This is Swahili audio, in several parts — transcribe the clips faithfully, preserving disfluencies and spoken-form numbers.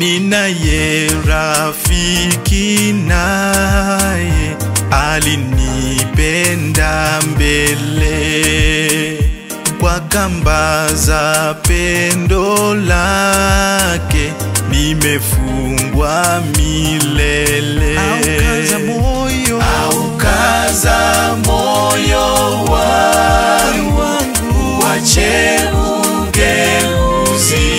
Ninaye rafiki naye alinipenda mbele, kwa kamba za pendo lake nimefungwa milele. Aukaza moyo, aukaza moyo wangu, wache ugeuzi,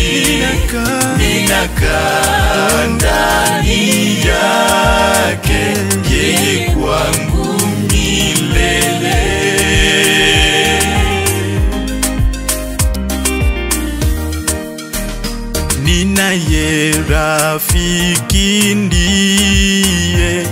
ninakaa ndani yake, yeye kwangu milele. Ninaye rafiki ndiye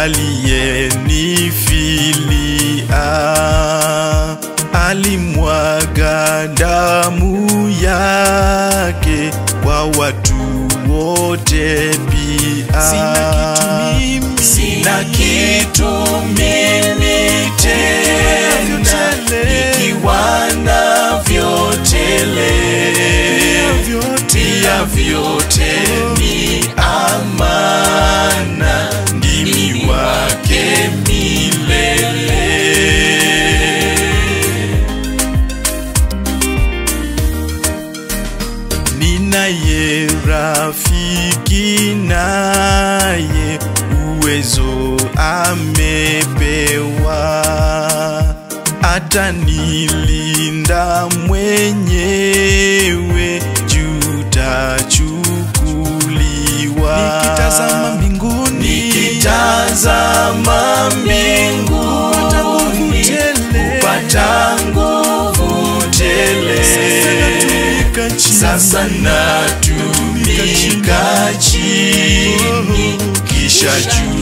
aliyenifilia, alimwaga damu yake kwa watu wote pia. Sina kitu mimi, sina kitu mimi tena, ikiwa navyo tele, pia vyote ni amana, ndimi wake milele. Ninaye rafiki naye uwezo amepewa, atanilinda mwenyewe, jutachukuliwa. Nikitazama mbinguni, nikitazama mbinguni, kupata nguvu tele. Sasa natumika chini, kisha juu